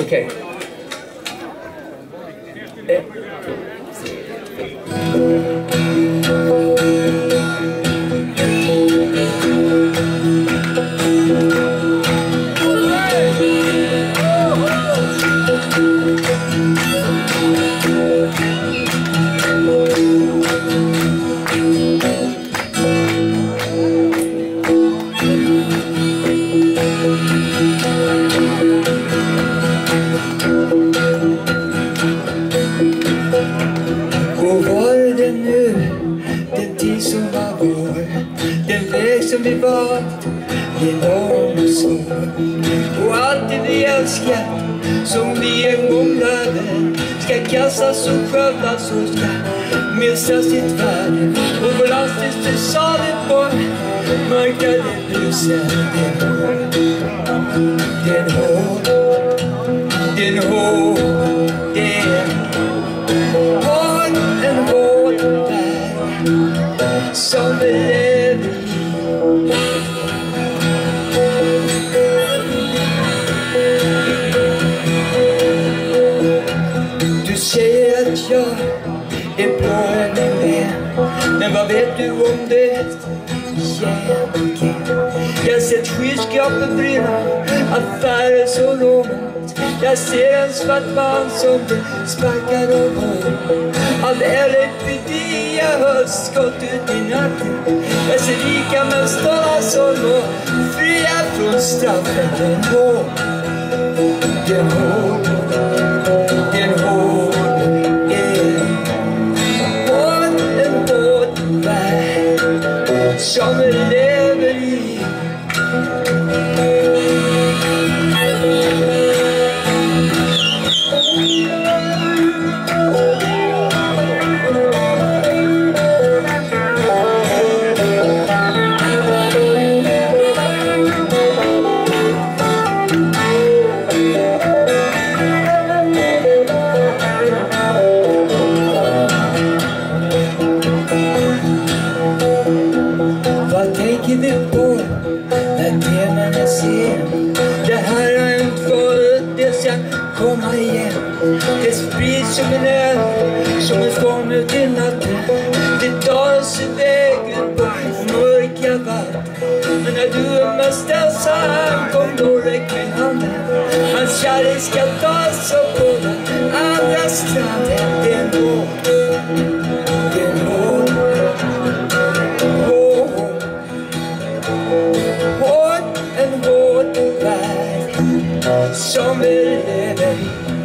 Okej. Vi valt, det är lång och svår. Och allt det vi älskar, som vi en gång hade, ska kastas och skövlas och ska missa sitt värde. Och vår lastbil sa det på mörka det brusar. Det är en hård, det är en hård, det är en hård värld som vi lever i. Du säger att jag är bra än med, men vad vet du om det? Jag har sett skyskrapor brinna, affärer så långt. Jag ser en svart man som sparkar och går. All LPD jag hör skott ut i natten. Jag ser rika men stålar som låg fria från straffen. Det är en hård, det är en hård, det är en hård, en hård värld som vi lever i. Komma igen. Det sprids som en eld, som en storm ut i natten. Det tar oss iväg ut på mörka vatten. Men när du är mest ensam, kom då räck med handen. Hans kärlek ska ta oss upp på den andra stranden. Det är en hård, det är en hård, hård, en hård värld som vi lever i.